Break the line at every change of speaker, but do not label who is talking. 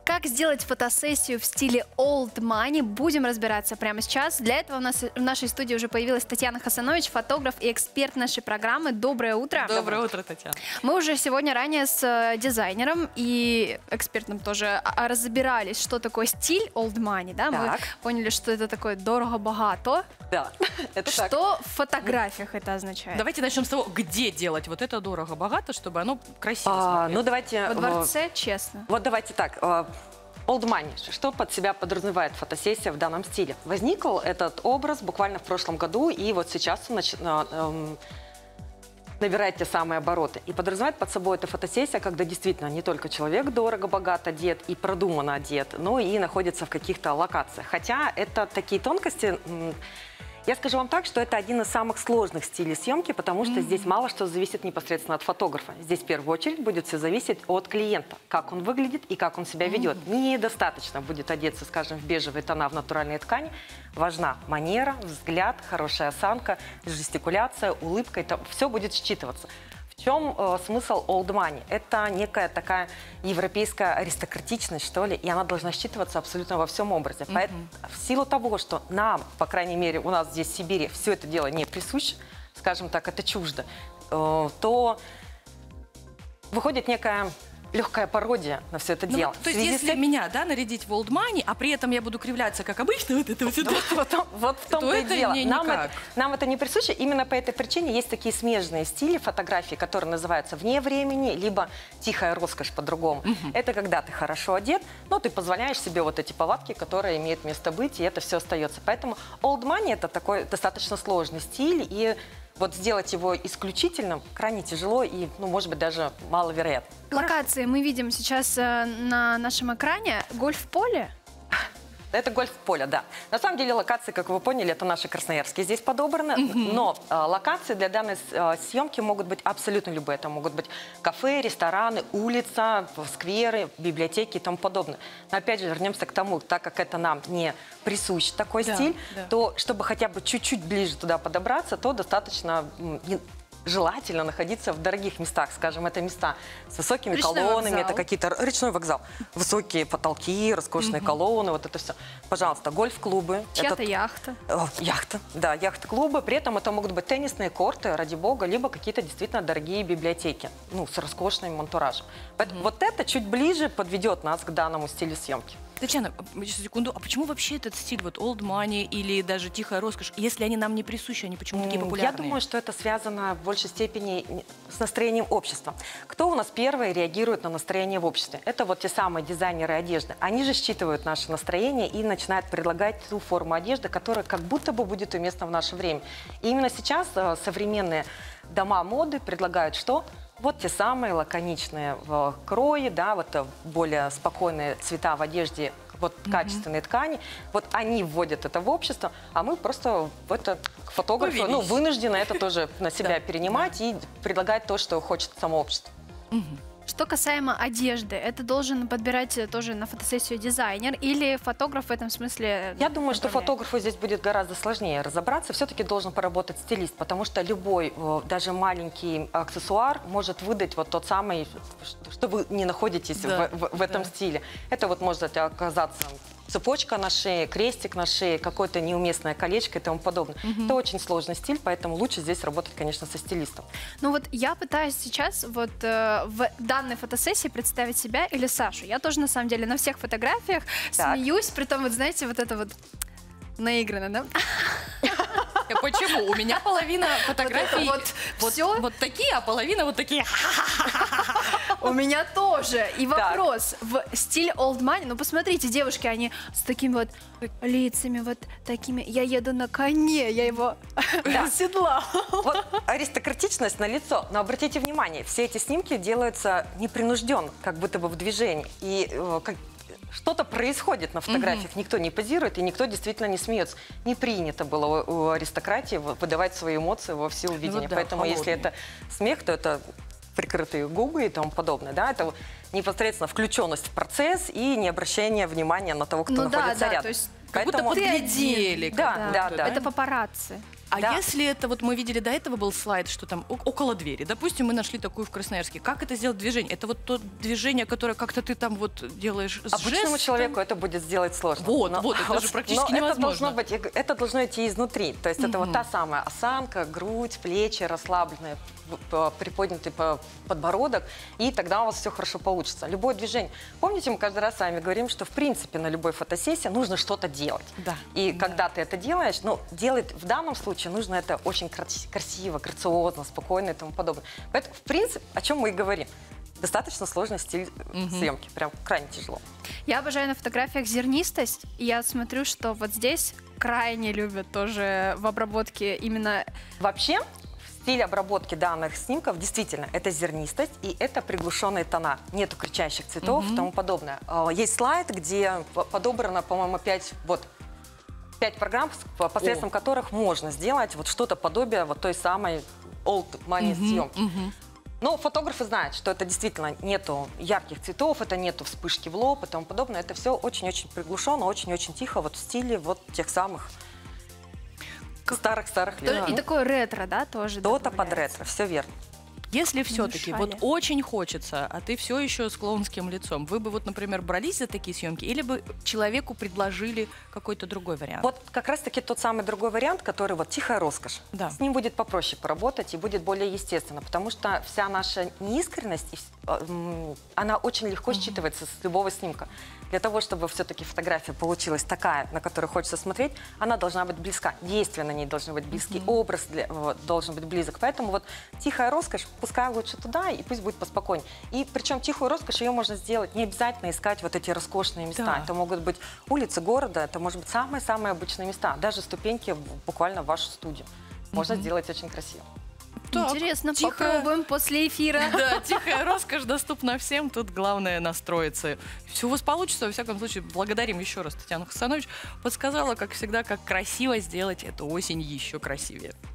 Как сделать фотосессию в стиле old money, будем разбираться прямо сейчас. Для этого у нас в нашей студии уже появилась Татьяна Хасанович, фотограф и эксперт нашей программы. Доброе утро.
Доброе утро, Татьяна.
Мы уже сегодня ранее с дизайнером и экспертом тоже разбирались, что такое стиль old money. Да? Мы поняли, что это такое дорого-богато.
Да, это так.
Что в фотографиях это означает?
Давайте начнем с того, где делать вот это дорого-богато, чтобы оно красиво смотрелось.
Ну давайте...
Во дворце, честно.
Вот давайте так. Old money. Что под себя подразумевает фотосессия в данном стиле? Возникл этот образ буквально в прошлом году, и вот сейчас он набирает те самые обороты. И подразумевает под собой эта фотосессия, когда действительно не только человек дорого-богат одет и продуманно одет, но и находится в каких-то локациях. Хотя это такие тонкости... Я скажу вам так, что это один из самых сложных стилей съемки, потому что здесь мало что зависит непосредственно от фотографа. Здесь в первую очередь будет все зависеть от клиента, как он выглядит и как он себя ведет. Недостаточно будет одеться, скажем, в бежевые тона в натуральной ткани. Важна манера, взгляд, хорошая осанка, жестикуляция, улыбка. Это все будет считываться. В чем смысл old money? Это некая такая европейская аристократичность, что ли, и она должна считываться абсолютно во всем образе. Поэтому, в силу того, что нам, по крайней мере, у нас здесь в Сибири все это дело не присуще, скажем так, это чуждо, то выходит некая легкая пародия на все это дело.
То есть если меня, да, нарядить в old money, а при этом я буду кривляться, как обычно, вот это
вот в том-то и дело. Нам это не присуще. Именно по этой причине есть такие смежные стили фотографии, которые называются вне времени, либо тихая роскошь по-другому. Это когда ты хорошо одет, но ты позволяешь себе вот эти повадки, которые имеют место быть, и это все остается. Поэтому old money это такой достаточно сложный стиль, и вот сделать его исключительным крайне тяжело и, ну, может быть, даже маловероятно.
Локации мы видим сейчас на нашем экране. Гольф-поле?
Это гольф-поле, да. На самом деле локации, как вы поняли, это наши красноярские здесь подобраны, но локации для данной съемки могут быть абсолютно любые. Это могут быть кафе, рестораны, улица, скверы, библиотеки и тому подобное. Но опять же, вернемся к тому, так как это нам не присущ такой стиль, то чтобы хотя бы чуть-чуть ближе туда подобраться, то достаточно... желательно находиться в дорогих местах, скажем, это места с высокими колоннами, это какие-то речной вокзал, высокие потолки, роскошные колонны, вот это все. Пожалуйста, гольф-клубы.
Чья-то яхта.
Яхта, да, яхт-клубы. При этом это могут быть теннисные корты, ради бога, либо какие-то действительно дорогие библиотеки, ну, с роскошным антуражем. Поэтому вот это чуть ближе подведет нас к данному стилю съемки.
Татьяна, секунду, а почему вообще этот стиль, вот old money или даже тихая роскошь, если они нам не присущи, они почему такие популярные?
Я думаю, что это связано в большей степени с настроением общества. Кто у нас первый реагирует на настроение в обществе? Это вот те самые дизайнеры одежды. Они же считывают наше настроение и начинают предлагать ту форму одежды, которая как будто бы будет уместна в наше время. И именно сейчас современные дома моды предлагают что? Вот те самые лаконичные в крое, да, вот более спокойные цвета в одежде, вот качественные ткани. Вот они вводят это в общество, а мы просто это фотографы, ну, вынуждены это тоже на себя перенимать и предлагать то, что хочет само общество.
Что касаемо одежды, это должен подбирать тоже на фотосессию дизайнер или фотограф в этом смысле?
Я думаю, что фотографу здесь будет гораздо сложнее разобраться. Все-таки должен поработать стилист, потому что любой, даже маленький аксессуар может выдать вот тот самый, что вы не находитесь в этом стиле. Это вот может оказаться цепочка на шее, крестик на шее, какое-то неуместное колечко и тому подобное. Это очень сложный стиль, поэтому лучше здесь работать, конечно, со стилистом.
Ну вот я пытаюсь сейчас вот в данной фотосессии представить себя или Сашу. Я тоже, на самом деле, на всех фотографиях смеюсь, притом, вот знаете, вот это вот наигранно, да?
Почему? У меня половина фотографий вот такие, а половина вот такие.
У меня тоже. И вопрос, в стиле old money, ну посмотрите, девушки, они с такими вот лицами, вот такими, я еду на коне, я его седла.
Вот аристократичность на лицо, но обратите внимание, все эти снимки делаются непринужденно, как будто бы в движении. И что-то происходит на фотографиях, никто не позирует и никто действительно не смеется. Не принято было у аристократии выдавать свои эмоции во всеувидение. Поэтому если это смех, то это прикрытые губы и тому подобное. Да? Это непосредственно включенность в процесс и не обращение внимания на того, кто находится рядом.
То есть как будто подглядели.
Да. Это папарацци.
А
Да.
если это, вот мы видели до этого был слайд, что там около двери, допустим, мы нашли такую в Красноярске, как это сделать движение? Это вот то движение, которое как-то ты там вот делаешь с
Обычному
жестом?
человеку это будет сделать сложно.
Вот, это же практически
но
невозможно.
это должно идти изнутри. То есть это вот та самая осанка, грудь, плечи расслабленные, приподнятый подбородок, и тогда у вас все хорошо получится. Любое движение. Помните, мы каждый раз с вами говорим, что в принципе на любой фотосессии нужно что-то делать.
Да.
И когда ты это делаешь, ну, делать в данном случае нужно это очень красиво, грациозно, спокойно и тому подобное. Поэтому, в принципе, о чем мы и говорим. Достаточно сложный стиль съемки, прям крайне тяжело.
Я обожаю на фотографиях зернистость. И я смотрю, что вот здесь крайне любят тоже в обработке именно...
Вообще, стиль обработки данных снимков действительно это зернистость и это приглушенные тона. Нету кричащих цветов и тому подобное. Есть слайд, где подобрано, по-моему, 5 программ, посредством которых можно сделать вот что-то подобие вот той самой old money съемки. Но фотографы знают, что это действительно нету ярких цветов, это нету вспышки в лоб и тому подобное. Это все очень-очень приглушенно, очень-очень тихо, вот в стиле вот тех самых старых-старых лет.
И такое ретро, да, тоже
Что-то под
добавляется.
ретро, все верно.
Если все-таки
Мешали.
вот очень хочется, а ты все еще с клоунским лицом, вы бы вот, например, брались за такие съемки или бы человеку предложили какой-то другой вариант?
Вот как раз-таки тот самый другой вариант, который вот тихая роскошь.
Да.
С ним будет попроще поработать и будет более естественно, потому что вся наша неискренность, она очень легко считывается с любого снимка. Для того, чтобы все-таки фотография получилась такая, на которую хочется смотреть, она должна быть близка. Действия на ней должны быть близки, образ должен быть близок. Поэтому вот тихая роскошь, пускай лучше туда, и пусть будет поспокойнее. И причем тихую роскошь ее можно сделать, не обязательно искать вот эти роскошные места.
Да.
Это могут быть улицы города, это может быть самые-самые обычные места, даже ступеньки буквально в вашу студию. Можно сделать очень красиво.
Так,
Интересно,
тихая-
попробуем после эфира.
Да, тихая роскошь доступна всем, тут главное настроиться. Все у вас получится, во всяком случае, благодарим еще раз Татьяну Хасанович. Подсказала, как всегда, как красиво сделать эту осень еще красивее.